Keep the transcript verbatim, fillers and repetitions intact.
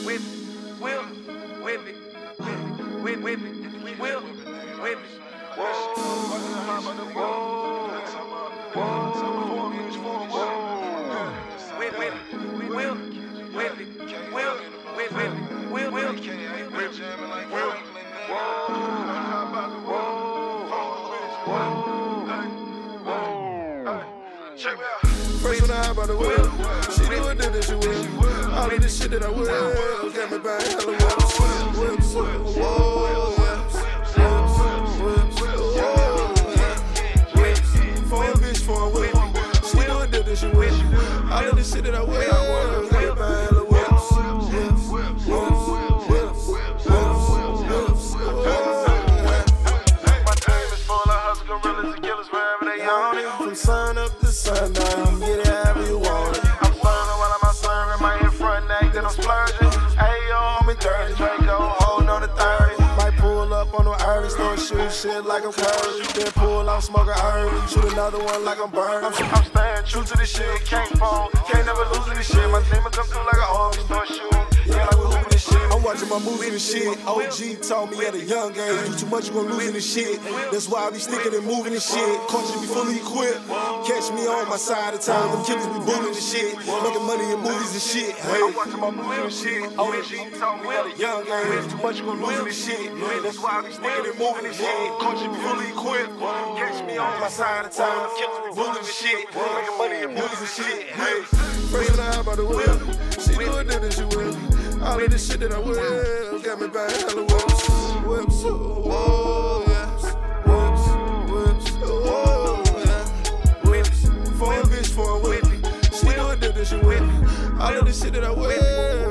whip, whip, whip it, whip, whip it, whip, whip it. Whoa, whoa, whoa, whip, whip, whip, whip it, whip, whip, whip, whip, whip, whip, whip, First when I hop out the whip, she do it then she will. All of this shit that I will, got me buying hella whips, whips, whoa, whips, whips, whips, whips, for a bitch, for a whip. She do it then she will. All of this shit that I will, got me buying hella whips, whips, whips, whips, whips, whips, my team is full of hustle gorillas and killers wherever they own it. from sun up to sundown, you can get it however you want it. I'm flirting while I'm out serving, my in front neck, then I'm splurging. Ayo, I'm in dirty Draco, holding on to thirty. Might pull up on the early, start shooting shit like I'm Curry. Then pull out, smoke a early, shoot another one like I'm Burn. I'm, I'm staying true to this shit, can't fall, can't never lose this shit. My team will come through like a army, start shooting, yeah, like we moving this shit. I'm watching my movies and shit. O G taught me at a young age, do too much, you gon' lose in this shit. That's why I be sticking and moving this shit. Culture be fully equipped. Catch me on my side of town, them killers be booming and shit. Making money in movies and shit. Hey, I'm watching my movies and shit. O G taught me at a young age, too much, you gon' lose in this shit. That's why I be sticking and moving this shit. Culture be fully equipped. Catch me on my side of town, them killers be booming and shit. Making money in movies and shit. Hey, first when I hop out the whip, she do it then she will. All of this shit that I will, got me buying hella whips, whips, whoa, yes, whips, whips, whoa, yeah, whips, for a bitch, for a whip. She do it then she will. All of this shit that I will,